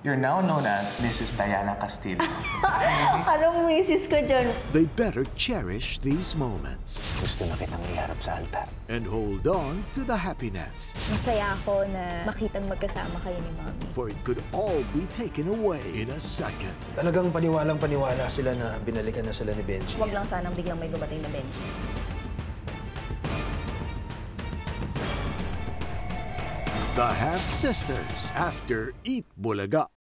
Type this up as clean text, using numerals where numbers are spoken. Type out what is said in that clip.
You're now known as Mrs. Diana Castillo. Anong misis ko dyan? They better cherish these moments Gusto na kitang iharap sa altar. and hold on to the happiness, Masaya ako na makitang magkasama kayo ni Mami. for it could all be taken away in a second. Talagang paniwalang-paniwala sila na binalikan na sila ni Benjie. Huwag lang sanang biglang may dumating na Benjie. The Half-Sisters after Eat Bulaga.